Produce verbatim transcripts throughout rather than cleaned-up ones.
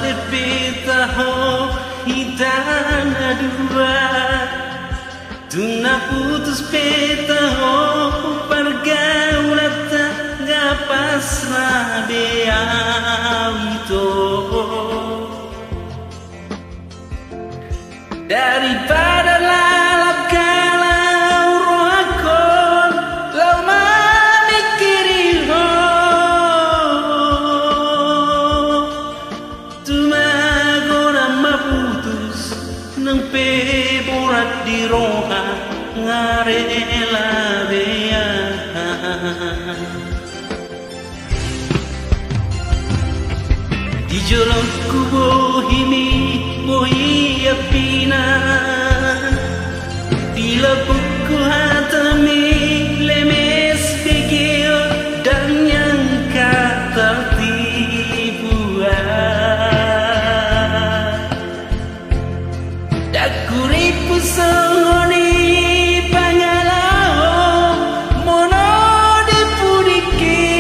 peta ho hitana dua tuna putus peta ho pergaulata ngapas rabeau itu daripada lalap kalau rohakon lau mamikiri ho tumagora maputus nang peborat di roha ngarela bea di jolong kubo himi bohi apina bila buku hatami lemes begil dan yang kata tipuan dakuripu songoni pangalau mono dipudiki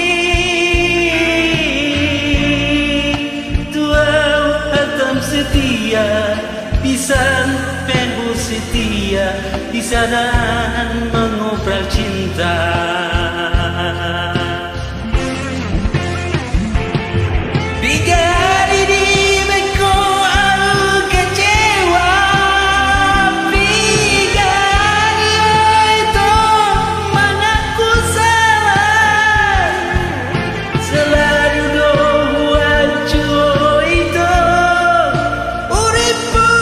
tuau hatam setia pisan pembu setia di sana mengobral cinta tiga hari di beko aku kecewa tiga hari itu mengaku salah selalu doa cuy itu uripu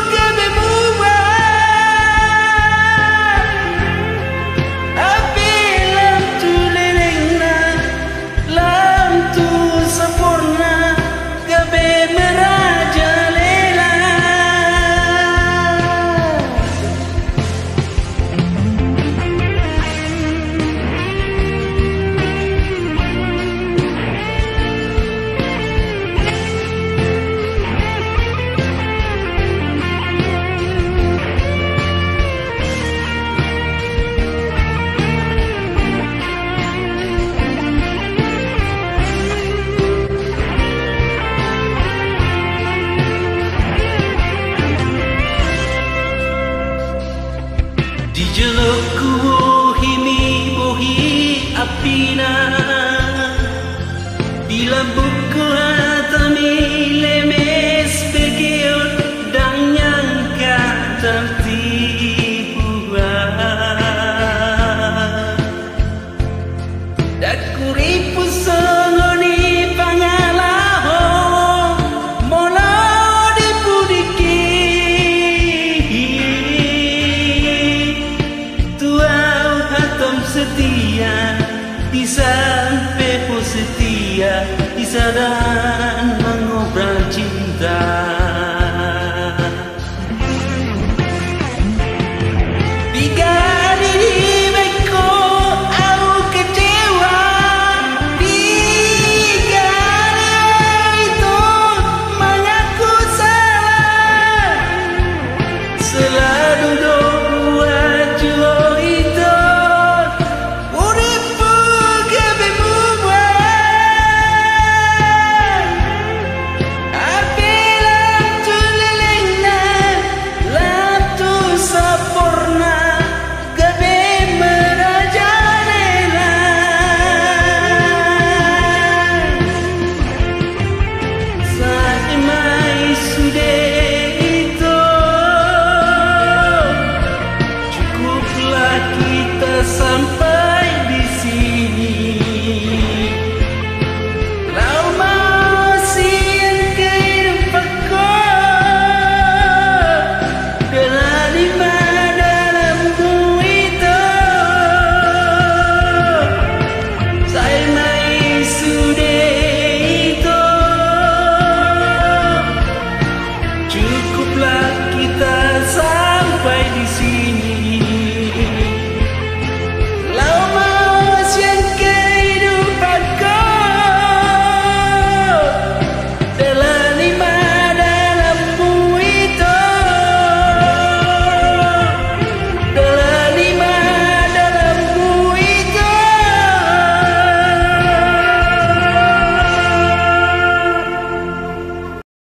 di jelukku bohimi bohi apina bila buku hatami leme